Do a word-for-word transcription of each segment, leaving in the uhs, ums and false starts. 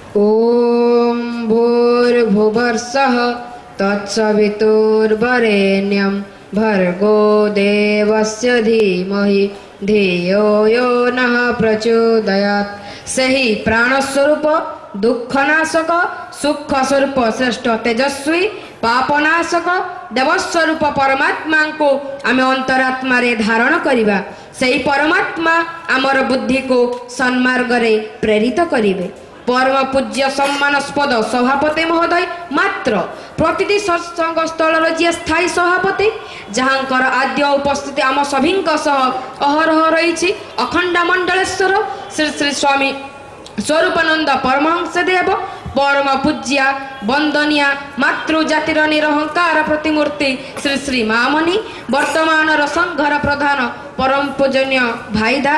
ओम भूर्भुवस्सुः तत्सवितुर्वरेण्यं भर्गो देवस्य धीमहि धियो यो नः प्रचोदयात्। सही प्राणस्वरूप दुःखनाशक सुख स्वरूप श्रेष्ठ तेजस्वी पापनाशक देवस्वरूप परमात्मा को आम अंतरात्मा रे धारण करिबा। सही परमात्मा आमर बुद्धि को सन्मार्ग रे प्रेरित करिवे। परम पूज्य सम्मानस्पद सभापति महोदय मात्र प्रतिटी सत्संग स्थल जी स्थायी सभापति जहाँकर आद्य उपस्थिति आम सभी अहरह रही अखंड मंडलेश्वर श्री श्री स्वामी स्वरूपानंद परमहंस देव परम पूज्या वंदनिया मातृ जातिर निरहंकार प्रतिमूर्ति श्री श्री मामनी वर्तमान संघर प्रधान परम पूजनीय भाईदा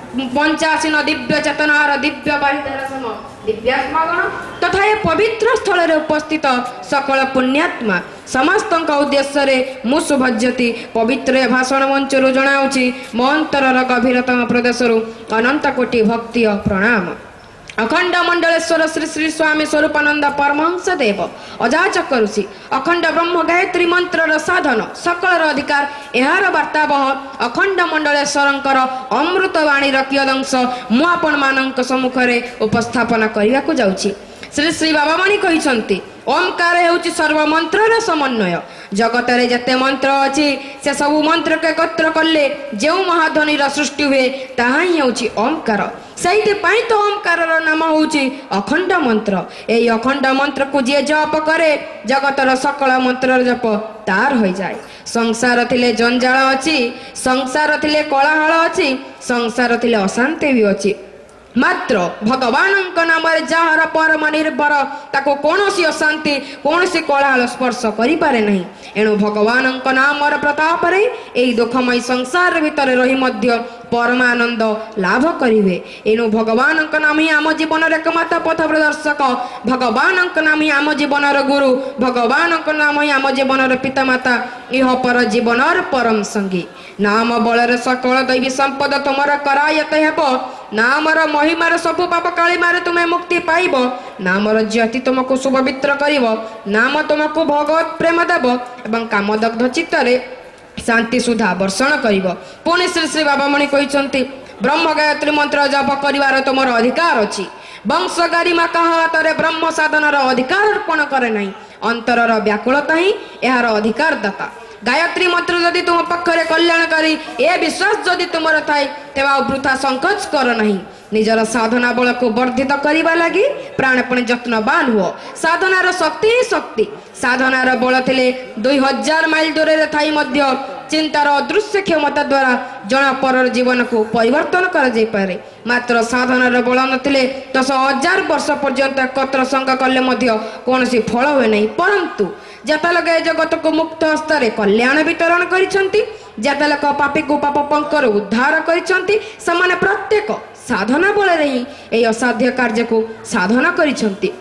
पंचाशीन दिव्य चेतनार दिव्य बारिधार सम दिव्यात्मागण तथा ये पवित्र स्थल उपस्थित सकल पुण्यात्मा समस्त उद्देश्य मु शुभज्योति पवित्र भाषण मंचर जनाऊँगी मो अंतरर गभीरतम प्रदेश अनंत कोटि भक्ति प्रणाम। अखंड मंडलेश्वर श्री श्री स्वामी स्वरूपानंद परमहंस देव अजाचक ऋषि अखंड ब्रह्म गायत्री मंत्र साधन सकल अधिकार यार वार्तावह अखंड मंडलेश्वर अमृत वाणी कियदंश मु आपण मान सम्मुख उपस्थापन करने को जाऊँगी। श्री श्री बाबामणि कहते ओंकार हेउची सर्वमंत्र समन्वय जगत रे जते मंत्र अछि से सब मंत्र के एकत्र कले जो महाध्वनि सृष्टि हुए ताहा ही हेउची ओंकार। सही पाई तो ओंकार नाम होउची अखंड मंत्र। एई अखंड मंत्र को जे जप करे जगतर सकल मंत्र जप तार हो जाए। संसार थिले जंजाल अछि संसार थिले कोलाहल अछि संसार थिले अशांति भी अछि मात्र भगवान नाम जार परम निर्भर ताको कौनसी अशांति कौनसी कोलाहल स्पर्श करि पारे नहीं। एणु भगवान नाम प्रताप रे एई दुखमय संसार भितर रही मध्य परमानंद लाभ करिवे। एणु भगवान नाम ही आम जीवन एकमात्र पथ प्रदर्शक भगवान नाम ही आम जीवन गुरु भगवान नाम ही आम जीवन पितामाता इह पर जीवन परम संगी। नाम बलर सकल दैवी संपद तुमर करायत हेब नामर महिमार सबु पाप कालीमार तुम्हें मुक्ति पाइब नामर ज्योति तुमको सुपवित्र करिव नाम तुमको भगवत प्रेम देव एवं कामदग्ध चित्तरे शांति सुधा वर्षण करिव। पुणी श्री श्री बाबामणि कहते ब्रह्म गायत्री मंत्र जप करिवार तुमर अधिकार अछि वंशगारी मा कहा हाथ ब्रह्म साधनार अधिकार अर्पण करे नहीं अंतरर व्याकुलता ही यार अधिकार दाता। गायत्री मंत्र जदि तुम पक्षरे कल्याणकारी ए विश्वास जदि तुमर थाए तेवा वृथा संकोच कर नहीं। निजर साधना बल को वर्धित करने लगी प्राणपणे यत्नवान हुआ। साधनार शक्ति ही शक्ति साधनार बल थिले दुई हजार माइल दूर थाई मध्य चिंतार अदृश्य क्षमता द्वारा जना पर जीवन को परिवर्तन कर पारे मात्र साधनार बल नथिले दस हजार वर्ष पर्यंत एकत्र संग कले मध्य कौन फल हुए नहीं। परंतु जतलोक जगत को मुक्त हस्तर कल्याण वितरण करिसंती जतलोक पापी को पाप पंकर उद्धार करिसंती समान प्रत्येक साधना बल ही यह असाध्य कार्य को साधना करिसंती।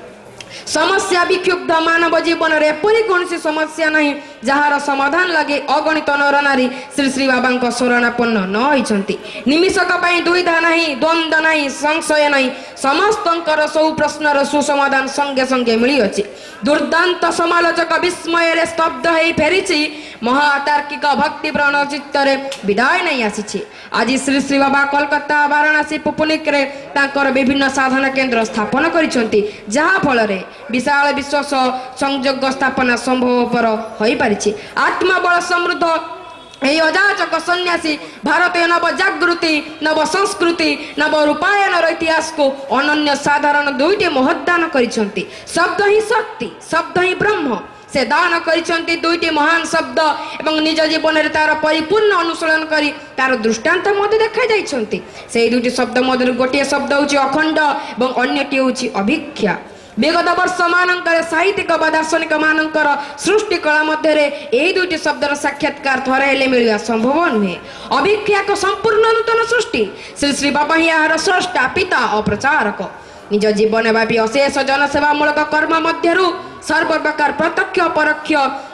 समस्या विक्षुब्ध मानव जीवन में एपरी कौन समस्या नहीं जार समाधान लगे अगणित नर नारी श्री श्री बाबा शरणापन्न न होती। निमिषक दुविधा नहीं द्वंद्व नहीं संशय नहीं समस्त सब प्रश्नर सुसमाधान संगे संगे मिली अच्छी। दुर्दांत समालोचक विस्मय स्तब्ध हो फेरी महातार्किक भक्ति प्राण चित्तरे विदाय नहीं आसी। आज श्री श्री बाबा कोलकाता वाराणसी पुपुनिक विभिन्न साधना केन्द्र स्थापन करिसेंती जहाँ फल विशाल विश्व संयोग स्थापना संभव पर हो पारिछि। आत्मबल समृद्ध यही अजाचक सन्यासी भारतीय नव जागृति नव संस्कृति नव रूपायन इतिहास को अनन्य साधारण दुईटी महदान करिसेंती। शब्द ही शक्ति शब्द ही ब्रह्म से दान करिसेंती दुईटी महान शब्द एवं निज जीवन में तार परिपूर्ण अनुसरण करी तार दृष्टांत मध्य देखा जाइछंती। से दुईटी शब्द मध्य गोटे शब्द होछि अखंड एवं अन्यटी होछि अभिख्या। विगत वर्ष मानक साहित्यिक व दार्शनिक मानकर सृष्टि कला मध्य यही दुईटी शब्दर साक्षात्कार थरे हेले मिलवा संभव नुहे। अभिख्या को संपूर्ण नूतन सृष्टि श्री श्री बाबा ही यार स्रष्टा पिता अप्रचारक निज जीवन व्यापी अशेष जनसेवामूलक कर्म मध्यरु सर्वप्रकार प्रत्यक्ष परोक्ष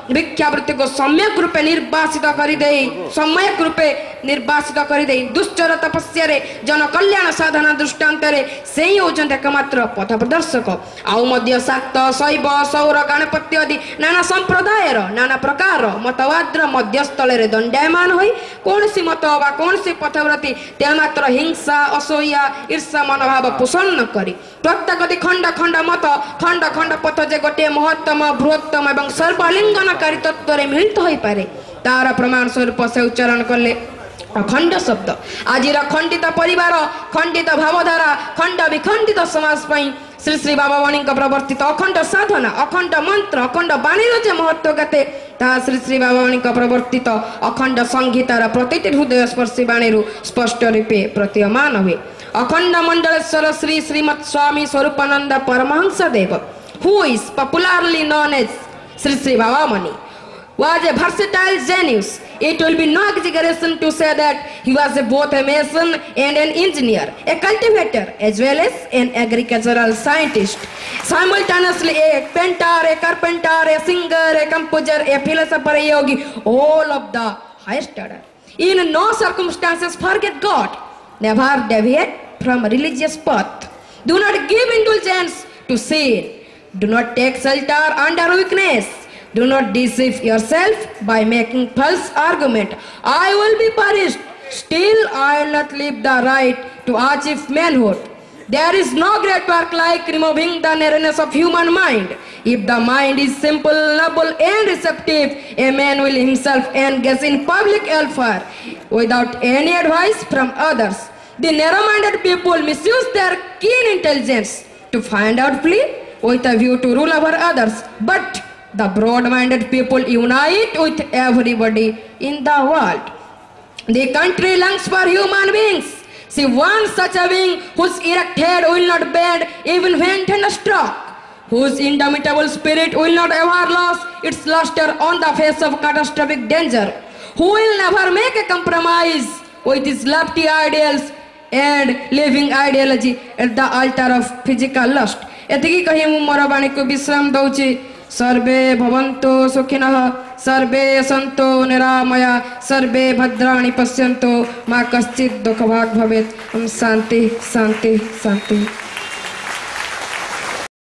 भिक्षावृत्ति को सम्यक रूपे निर्वासित करिदे सम्यक रूपे निर्वासित करिदे दुश्चर तपस्या रे जन कल्याण साधना दृष्टांत रे सेही होचंत एकमात्र पथ प्रदर्शक आउ मध्य शाक्त शैव सौर गणपति आदि नाना संप्रदायर नाना प्रकार मतवाद मध्यस्थल रे दंडायमान होई कोनसी मत बा कोनसी पथव्रती ते मात्र हिंसा असोया ईर्षा मनोभाव पोषण न करी प्रत्येक खंड खंड मत खंड खंड पथ जे गोटे महत्तम बृहत्तम एवं सर्वलिंगनकारी तत्व रे मिलित होई पारे तार प्रमाण स्वरूप से उच्चारण कले अखंड शब्द आज खंडित परिवार खंडित भावधारा खंड विखंडित समाज पई श्री श्री बाबामणि प्रवर्तित अखंड साधना अखंड मंत्र अखंड बाणीर जे महत्व केते ता श्री श्री बाबामणि प्रवर्तित अखंड संगीतार प्रतिटी हृदय स्पर्शी बाणीरु स्पष्ट रूपे प्रतीयमान हुए अखंड मंडलेश्वर श्री श्रीमत् स्वामी स्वरूपानंद परमहंस देव who is popularly known as Sri Sri Babamani was a versatile genius. It will be no exaggeration to say that he was a both a mason and an engineer, a cultivator as well as an agricultural scientist. Simultaneously a painter, a carpenter, a singer, a composer, a philosopher, a yogi, all of the highest order. In no circumstances forget God. Never deviate from religious path. Do not give indulgence to sin. Do not take shelter under weakness. Do not deceive yourself by making false argument. I will be perished. Still I will not leave the right to achieve manhood. There is no great work like removing the narrowness of human mind. If the mind is simple, noble and receptive, a man will himself engage in public welfare without any advice from others. The narrow-minded people misuse their keen intelligence to find out plea with a view to rule over others. But the broad-minded people unite with everybody in the world. The country longs for human beings. See one such a being whose erect head will not bend even when thunderstruck, whose indomitable spirit will not ever lose its luster on the face of catastrophic danger, who will never make a compromise with his lofty ideals and living ideology at the altar of physical lust. एतिकी कही मु मोर वाणी को विश्राम दउची सर्वे भवन्तु सुखिनः सर्वे सन्तु निरामया सर्वे भद्राणि पश्यन्तु मा कश्चित् दुःखभाग् भवेत्। हम शांति शांति शांति।